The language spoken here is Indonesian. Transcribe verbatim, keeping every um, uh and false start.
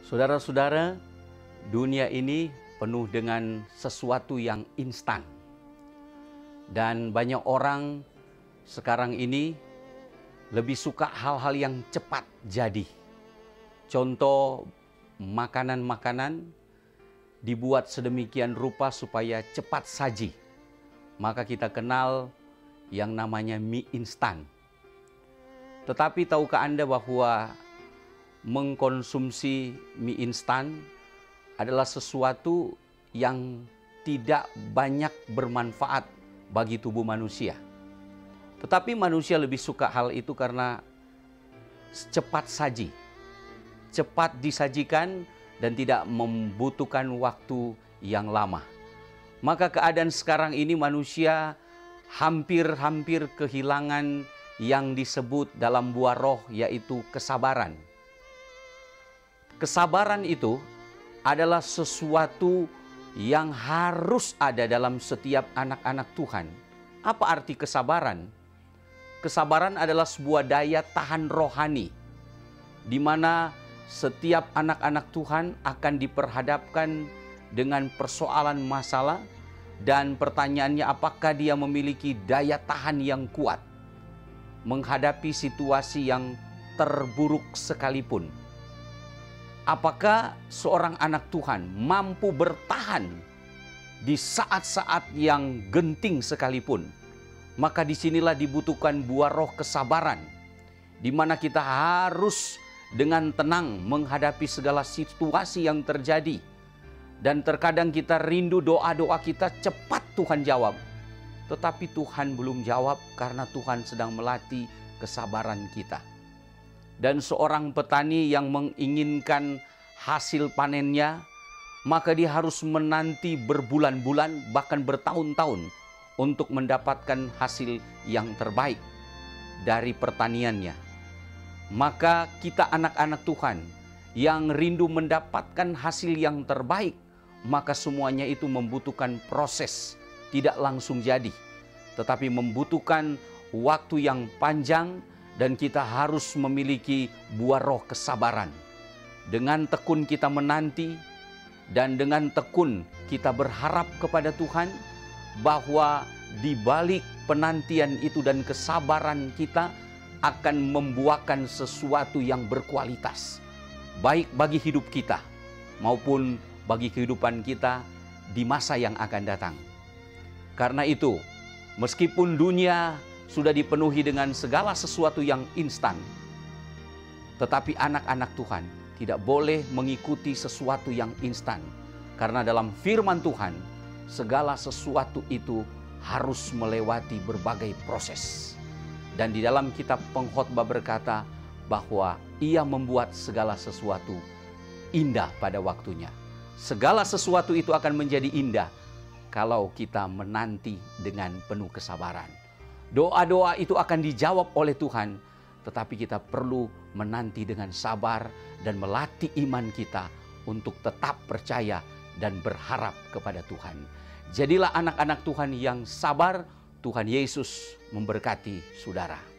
Saudara-saudara, dunia ini penuh dengan sesuatu yang instan. Dan banyak orang sekarang ini lebih suka hal-hal yang cepat jadi. Contoh, makanan-makanan dibuat sedemikian rupa supaya cepat saji. Maka kita kenal yang namanya mie instan. Tetapi tahukah Anda bahwa mengkonsumsi mie instan adalah sesuatu yang tidak banyak bermanfaat bagi tubuh manusia. Tetapi manusia lebih suka hal itu karena cepat saji, cepat disajikan dan tidak membutuhkan waktu yang lama. Maka keadaan sekarang ini manusia hampir-hampir kehilangan yang disebut dalam buah roh, yaitu kesabaran. Kesabaran itu adalah sesuatu yang harus ada dalam setiap anak-anak Tuhan. Apa arti kesabaran? Kesabaran adalah sebuah daya tahan rohani, di mana setiap anak-anak Tuhan akan diperhadapkan dengan persoalan masalah, dan pertanyaannya apakah dia memiliki daya tahan yang kuat menghadapi situasi yang terburuk sekalipun. Apakah seorang anak Tuhan mampu bertahan di saat-saat yang genting sekalipun? Maka disinilah dibutuhkan buah roh kesabaran, di mana kita harus dengan tenang menghadapi segala situasi yang terjadi. Dan terkadang kita rindu doa-doa kita cepat Tuhan jawab. Tetapi Tuhan belum jawab karena Tuhan sedang melatih kesabaran kita. Dan seorang petani yang menginginkan hasil panennya, maka dia harus menanti berbulan-bulan bahkan bertahun-tahun untuk mendapatkan hasil yang terbaik dari pertaniannya. Maka kita anak-anak Tuhan yang rindu mendapatkan hasil yang terbaik, maka semuanya itu membutuhkan proses, tidak langsung jadi, tetapi membutuhkan waktu yang panjang. Dan kita harus memiliki buah roh kesabaran. Dengan tekun kita menanti, dan dengan tekun kita berharap kepada Tuhan bahwa di balik penantian itu dan kesabaran kita akan membuahkan sesuatu yang berkualitas, baik bagi hidup kita maupun bagi kehidupan kita di masa yang akan datang. Karena itu, meskipun dunia sudah dipenuhi dengan segala sesuatu yang instan, tetapi anak-anak Tuhan tidak boleh mengikuti sesuatu yang instan. Karena dalam firman Tuhan, segala sesuatu itu harus melewati berbagai proses. Dan di dalam kitab Pengkhotbah berkata bahwa Ia membuat segala sesuatu indah pada waktunya. Segala sesuatu itu akan menjadi indah kalau kita menanti dengan penuh kesabaran. Doa-doa itu akan dijawab oleh Tuhan, tetapi kita perlu menanti dengan sabar dan melatih iman kita untuk tetap percaya dan berharap kepada Tuhan. Jadilah anak-anak Tuhan yang sabar. Tuhan Yesus memberkati saudara.